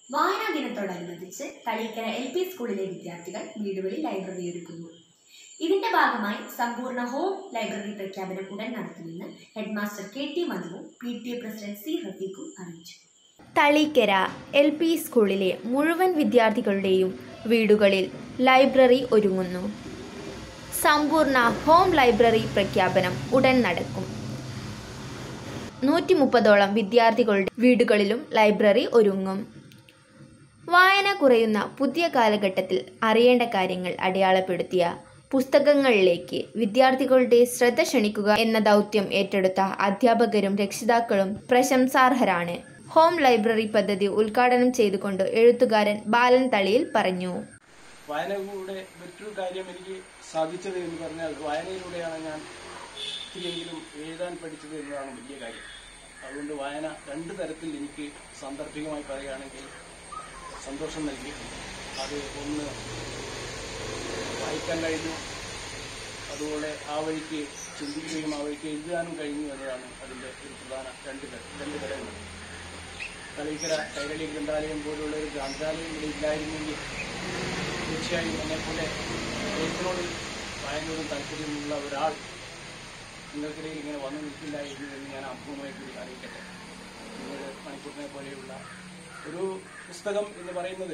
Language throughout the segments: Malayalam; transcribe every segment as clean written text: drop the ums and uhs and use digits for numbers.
വായനാ ദിനത്തോടനുബന്ധിച്ച് തളീക്കര LP സ്കൂളിലെ വിദ്യാർത്ഥികൾ വീടുകളിൽ ലൈബ്രറി ഒരുക്കുന്നു. ഇതിന്റെ ഭാഗമായി സമ്പൂർണ്ണ ഹോം ലൈബ്രറി പ്രഖ്യാപനം ഉടൻ നടത്തുമെന്ന് ഹെഡ്മാസ്റ്റർ KT മധുവും PTA പ്രസിഡന്റ് C റഫീഖും അറിയിച്ചു. തളീക്കര LP സ്കൂളിലെ മുഴുവൻ വിദ്യാർത്ഥികളുടെയും വീടുകളിൽ ലൈബ്രറി ഒരുങ്ങുന്നു. സമ്പൂർണ്ണ ഹോം ലൈബ്രറി പ്രഖ്യാപനം ഉടൻ നടക്കും. 130ഓളം വിദ്യാർത്ഥികളുടെ വീടുകളിലും ലൈബ്രറി ഒരുങ്ങും. വായന കുറയുന്ന പുതിയ കാലഘട്ടത്തിൽ അറിയേണ്ട കാര്യങ്ങൾ അടയാളപ്പെടുത്തിയ പുസ്തകങ്ങളിലേക്ക് വിദ്യാർത്ഥികളുടെ ശ്രദ്ധ ക്ഷണിക്കുക എന്ന ദൗത്യം ഏറ്റെടുത്ത അധ്യാപകരും രക്ഷിതാക്കളും പ്രശംസാർഹരാണ്. ഹോം ലൈബ്രറി പദ്ധതി ഉദ്ഘാടനം ചെയ്തുകൊണ്ട് എഴുത്തുകാരൻ ബാലൻ തളിയിൽ പറഞ്ഞു. വായനയിലൂടെ മറ്റൊരു കാര്യം എനിക്ക് സാധിച്ചത് എന്ന് പറഞ്ഞാൽ വായനയിലൂടെയാണ് ഞാൻ ഇത്തിരിയെങ്കിലും എഴുതാൻ പഠിച്ചത് എന്നതാണ് വലിയ കാര്യം. അതുകൊണ്ട് വായന രണ്ട് തരത്തിൽ എനിക്ക് സാന്ദർഭികമായി പറയുകയാണെങ്കിൽ സന്തോഷം നൽകി. അത് ഒന്ന് വായിക്കാൻ കഴിഞ്ഞു, അതുപോലെ ആ വഴിക്ക് ചിന്തിക്കുകയും ആ വഴിക്ക് എഴുതാനും കഴിഞ്ഞു എന്നതാണ് അതിൻ്റെ ഒരു പ്രധാന രണ്ട് ഘടകങ്ങൾ. തളീക്കര കൈരളി ഗ്രന്ഥാലയം പോലുള്ള ഒരു ഗ്രന്ഥാലയം ഇവിടെ ഇല്ലായിരുന്നെങ്കിൽ തീർച്ചയായും എന്നെപ്പോലെ എഴുത്തിനോട് വായനയോടും താല്പര്യമുള്ള ഒരാൾ നിങ്ങൾക്കിടയിൽ ഇങ്ങനെ വന്നു നിൽക്കില്ലായിരുന്നു എന്ന് ഞാൻ അപൂർവമായി കൂടി അറിയിക്കട്ടെ. നിങ്ങൾ മണിക്കൂറിനെ പോലെയുള്ള ഒരു പുസ്തകം എന്ന് പറയുന്നത്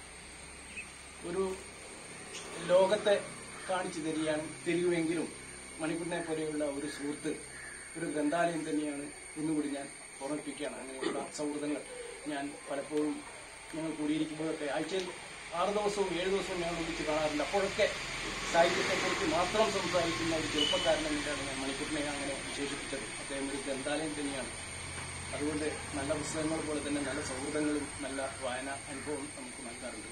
ഒരു ലോകത്തെ കാണിച്ചു തരികയെങ്കിലും മണിക്കൂറിനെ പോലെയുള്ള ഒരു സുഹൃത്ത് ഒരു ഗ്രന്ഥാലയം തന്നെയാണ് എന്നുകൂടി ഞാൻ ഓർമ്മിപ്പിക്കുകയാണ്. അങ്ങനെയുള്ള സൗഹൃദങ്ങൾ ഞാൻ പലപ്പോഴും ഞങ്ങൾ കൂടിയിരിക്കുമ്പോഴൊക്കെ ആഴ്ചയിൽ 6 ദിവസവും 7 ദിവസവും ഞങ്ങൾ ഒന്നിച്ച് കാണാറുണ്ട്. അപ്പോഴൊക്കെ സാഹിത്യത്തെക്കുറിച്ച് മാത്രം സംസാരിക്കുന്ന ഒരു ചെറുപ്പക്കാരനായിട്ടാണ് ഞാൻ മണിക്കൂറിനെ അങ്ങനെ വിശേഷിപ്പിച്ചത്. അദ്ദേഹം ഒരു ഗ്രന്ഥാലയം തന്നെയാണ്. അതുകൊണ്ട് നല്ല പുസ്തകങ്ങൾ പോലെ തന്നെ നല്ല സൗഹൃദങ്ങളും നല്ല വായന അനുഭവം നമുക്ക് നൽകാറുണ്ട്.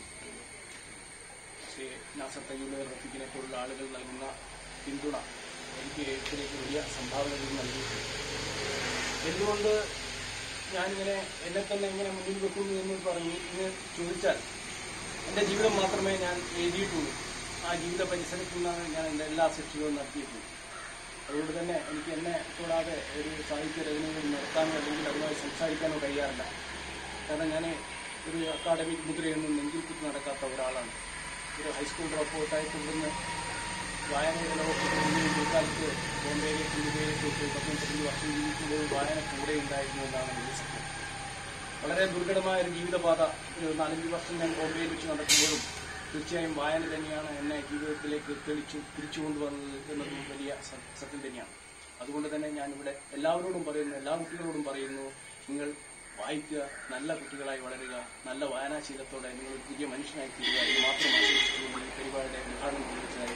പക്ഷേ നാസർ തയ്യൂർ റഫീഖിനെ പോലുള്ള ആളുകൾ നൽകുന്ന പിന്തുണ എനിക്ക് എഴുത്തിലേക്ക് വലിയ സംഭാവനകൾ നൽകി. എന്തുകൊണ്ട് ഞാനിങ്ങനെ എന്നെ തന്നെ ഇങ്ങനെ മുന്നിൽ വെക്കുന്നു എന്ന് ഇന്ന് ചോദിച്ചാൽ എൻ്റെ ജീവിതം മാത്രമേ ഞാൻ എഴുതിയിട്ടുള്ളൂ. ആ ജീവിത പരിസരത്തു നിന്നാണ് ഞാൻ എൻ്റെ എല്ലാ സൃഷ്ടികളും നടത്തിയിട്ടുള്ളത്. അതുകൊണ്ട് തന്നെ എനിക്ക് എന്നെ കൂടാതെ ഒരു സാഹിത്യ രചനകൾ നടത്താനോ അല്ലെങ്കിൽ അതുമായി സംസാരിക്കാനോ കഴിയാറില്ല. കാരണം ഞാൻ ഒരു അക്കാഡമിക് മുദ്രയൊന്നും നെഞ്ചിൽ കുത്തി നടക്കാത്ത ഒരാളാണ്. ഒരു ഹൈസ്കൂൾ ഡ്രോപ്പ് ഔട്ടായി തുടർന്ന് വായനയുടെ ലോകത്ത് കാലത്ത് ബോംബെയിലേക്ക് ഇന്ത്യയിലേക്ക് 15 വർഷം ജീവിക്കുമ്പോൾ വായന കൂടെ ഉണ്ടായിരുന്നു എന്നാണ് വലിയ സത്യം. വളരെ ദുർഘടമായ ഒരു ജീവിതപാത ഒരു 4-5 വർഷം ഞാൻ ബോംബെയിൽ വെച്ച് നടക്കുമ്പോഴും തീർച്ചയായും വായന തന്നെയാണ് എന്നെ ജീവിതത്തിലേക്ക് തിരിച്ചു കൊണ്ടുവന്നത് എന്നതും വലിയ സത്യം തന്നെയാണ്. അതുകൊണ്ട് തന്നെ ഞാനിവിടെ എല്ലാവരോടും പറയുന്നു, എല്ലാ കുട്ടികളോടും പറയുന്നു, നിങ്ങൾ വായിക്കുക, നല്ല കുട്ടികളായി വളരുക, നല്ല വായനാശീലത്തോടെ നിങ്ങൾ ഒരു പുതിയ മനുഷ്യനായി തീരുക എന്ന് മാത്രം ആശംസിച്ചുകൊണ്ട് ഈ പരിപാടിയുടെ ഉദ്ഘാടനം നിർവഹിച്ചതായി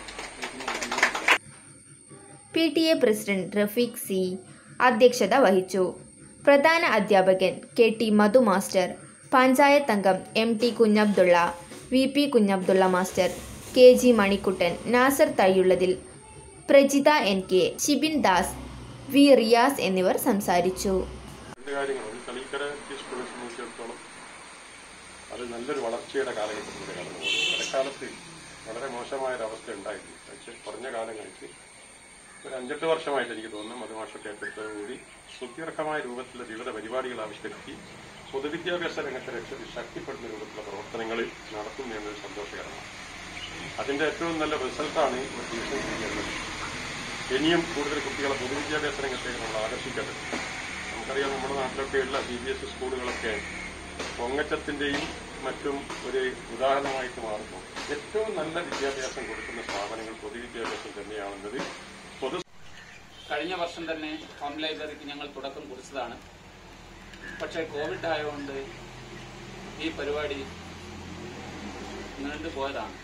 PTA പ്രസിഡന്റ് റഫീഖ് C അധ്യക്ഷത വഹിച്ചു. പ്രധാന അധ്യാപകൻ KT മധു മാസ്റ്റർ, പഞ്ചായത്ത് അംഗം MT Kunhabdulla, VP Kunhabdulla master, KG Manikuttan, Nasar Thayyullathil, Prajitha NK, Shibin Das, V Riyas എന്നിവർ സംസാരിച്ചു. തളീക്കര സ്കൂളിനെ സംബന്ധിച്ചിടത്തോളം അത് നല്ലൊരു വളർച്ചയുടെ കാലഘട്ടത്തിലൂടെ കടന്നു പോകുന്നു. ഇടക്കാലത്ത് വളരെ മോശമായൊരവസ്ഥ ഉണ്ടായിരുന്നു. പക്ഷേ കുറഞ്ഞ കാലങ്ങൾക്ക് ഒരു 5-8 വർഷമായിട്ട് എനിക്ക് തോന്നുന്നു മധുമാഷൊക്കെ ഏറ്റെടുത്തതോടുകൂടി സുദീർഘമായ രൂപത്തിലുള്ള വിവിധ പരിപാടികൾ ആവിഷ്കരിച്ച് പൊതുവിദ്യാഭ്യാസ രംഗത്തെ ശക്തിപ്പെടുന്ന രൂപത്തിലുള്ള പ്രവർത്തനങ്ങൾ നടത്തുന്നു എന്നത് സന്തോഷകരമാണ്. അതിന്റെ ഏറ്റവും നല്ല റിസൾട്ടാണ് ഒരു ട്യൂഷൻ ചെയ്യുന്നത്. ഇനിയും കൂടുതൽ കുട്ടികളെ പൊതുവിദ്യാഭ്യാസ രംഗത്തേക്ക് നമ്മൾ ആകർഷിക്കേണ്ടത്. നമുക്കറിയാം, നമ്മുടെ നാട്ടിലൊക്കെയുള്ള CBSE സ്കൂളുകളൊക്കെ പൊങ്ങച്ചത്തിന്റെയും മറ്റും ഒരു ഉദാഹരണമായിട്ട് മാറുമ്പോൾ ഏറ്റവും നല്ല വിദ്യാഭ്യാസം കൊടുക്കുന്ന സ്ഥാപനങ്ങൾ പൊതുവിദ്യാഭ്യാസം തന്നെയാണെന്നത് കഴിഞ്ഞ വർഷം തന്നെ ഹോം ലൈബ്രറിക്ക് ഞങ്ങൾ തുടക്കം കുറിച്ചതാണ്. പക്ഷേ കോവിഡ് ആയതുകൊണ്ട് ഈ പരിപാടി നീണ്ടുപോയതാണ്.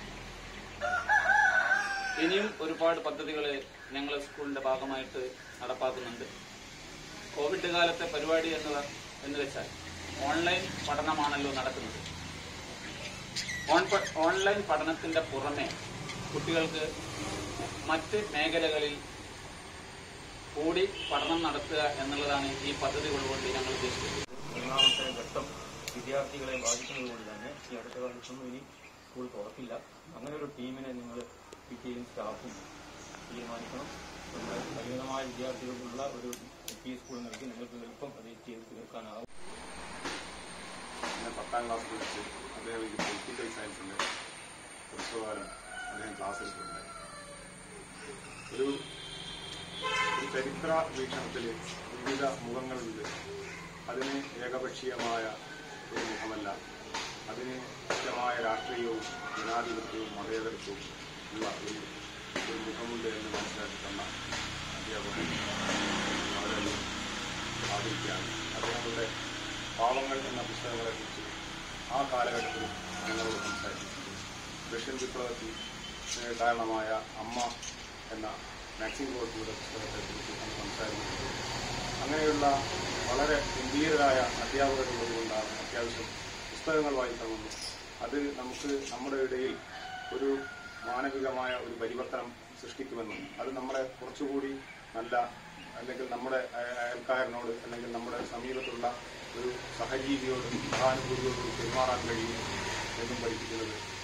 ഇനിയും ഒരുപാട് പദ്ധതികൾ ഞങ്ങൾ സ്കൂളിന്റെ ഭാഗമായിട്ട് നടപ്പാക്കുന്നുണ്ട്. കോവിഡ് കാലത്തെ പരിപാടി എന്ന് വെച്ചാൽ ഓൺലൈൻ പഠനമാണല്ലോ നടക്കുന്നത്. ഓൺലൈൻ പഠനത്തിന്റെ പുറമെ കുട്ടികൾക്ക് മറ്റ് മേഖലകളിൽ കൂടി പഠനം നടത്തുക എന്നുള്ളതാണ് ഈ പദ്ധതികൾ കൊണ്ട് ഞങ്ങൾ ഉദ്ദേശിക്കുന്നത്. മൂന്നാമത്തെ ഘട്ടം വിദ്യാർത്ഥികളെ ബാധിക്കുന്നതുകൊണ്ട് തന്നെ ഈ അടുത്ത കാലത്തൊന്നും ഇനി സ്കൂൾ തുറക്കില്ല. അങ്ങനെ ഒരു ടീമിനെ നിങ്ങൾ PTAയും സ്റ്റാഫും തീരുമാനിക്കണം. പരിമിതമായ വിദ്യാർത്ഥികൾക്കുള്ള ഒരു LP സ്കൂൾ നൽകി നിങ്ങൾക്ക് എളുപ്പം അത് ചെയ്ത് തീർക്കാനാവും. 4ാം ക്ലാസ് പഠിച്ച് അദ്ദേഹം ഈ പൊളിറ്റിക്കൽ സയൻസിന്റെ പ്രശ്നകാലം അദ്ദേഹം ക്ലാസ് എടുത്തിട്ടുണ്ടായി. ഒരു ചരിത്ര വീക്ഷണത്തിൽ വിവിധ മുഖങ്ങളുണ്ട്. അതിന് ഏകപക്ഷീയമായ ഒരു മുഖമല്ല, അതിന് കൃത്യമായ രാഷ്ട്രീയവും ജനാധിപത്യവും മതേതരത്വവും ഉള്ള ഒരു മുഖമുണ്ട് എന്ന് മനസ്സിലാക്കി തന്ന അധ്യാപകൻ വളരെ ആദരിക്കുകയാണ്. അദ്ദേഹങ്ങളുടെ പാവങ്ങൾ എന്ന പുസ്തകങ്ങളെക്കുറിച്ച് ആ കാലഘട്ടത്തിൽ ഞങ്ങളോട് സംസാരിച്ചിട്ടുണ്ട്. റഷ്യൻ വിപ്ലവത്തിൽ കാരണമായ അമ്മ എന്ന മാക്സിം ഗോർക്കിയുടെ പുസ്തകത്തെക്കുറിച്ച് നമ്മൾ സംസാരിച്ചിട്ടുണ്ട്. അങ്ങനെയുള്ള വളരെ ഗംഭീരരായ അധ്യാപകരുള്ളതുകൊണ്ടാണ് അത്യാവശ്യം പുസ്തകങ്ങൾ വായിക്കണമെന്നും അത് നമുക്ക് നമ്മുടെ ഇടയിൽ ഒരു മാനവികമായ ഒരു പരിവർത്തനം സൃഷ്ടിക്കുമെന്നും അത് നമ്മളെ കുറച്ചുകൂടി നല്ല അല്ലെങ്കിൽ നമ്മുടെ അയൽക്കാരനോട് അല്ലെങ്കിൽ നമ്മുടെ സമീപത്തുള്ള ഒരു സഹജീവിയോട് സഹാനുഭൂതിയോട് പെരുമാറാൻ കഴിയും എന്നും പഠിപ്പിക്കുന്നത്